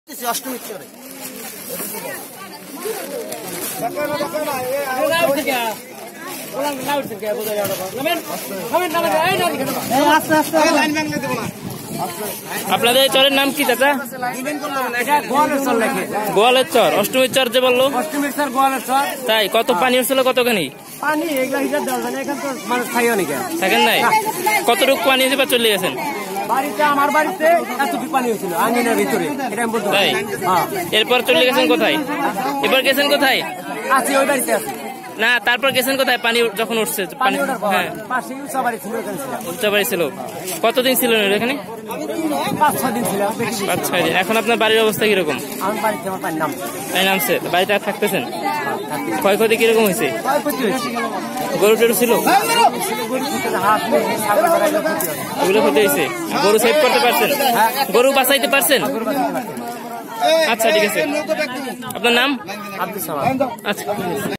অষ্টমীর চরে আপনাদের চরের নাম কি চাচা? গোয়ালের চর। অষ্টমীর চর যে বললো, অষ্টমীর চর গোয়ালের চর। তাই কত পানি হচ্ছিল? কতখানি পানি এগুলা হিসাব দেওয়া যায় না, এখান তো মানুষ খাইও নাকি থাকেন নাই? কতটুকু পানি হয়েছে বা চলে গেছেন? বাড়িতে আমার বাড়িতে এতটুকু পানি হয়েছিল আঙিনার ভিতরে, এটা আমি বলতে তাই পারি। হ্যাঁ, এরপর চলে গেছেন কোথায়? এবার গেছেন কোথায়? আছি ওই বাড়িতে আছি। না, তারপর গেছেন কোথায়? পানি যখন উঠছে পানি ওঠার পর হ্যাঁ, পাশে উঁচা বাড়ি ছিল, ওখানে ছিলাম। উচ্চ বাড়ি ছিল। কতদিন ছিলেন এখানে? 5-6 দিন ছিলাম। 5-6 দিন। এখন আপনার বাড়ির অবস্থা কিরকম? আমার বাড়িতে আমার পানি নামছে। তাই নামছে? বাড়িতে আর থাকতেছেন? ক্ষয়ক্ষতি কিরকম হয়েছে? ক্ষয়ক্ষতি হয়েছে। গরু টরু ছিল? গরু থেকে হাঁস, মুরগি, ছাগল বাড়াইলে ক্ষতি হয়। ওগুলো ক্ষতি হয়েছে? গরু সেভ করতে পারছেন? গরু বাঁচাইতে পারছেন? গরু বাঁচাতে পারছে না। আচ্ছা, ঠিক আছে। আপনার নাম? আব্দুল সালাম। আচ্ছা।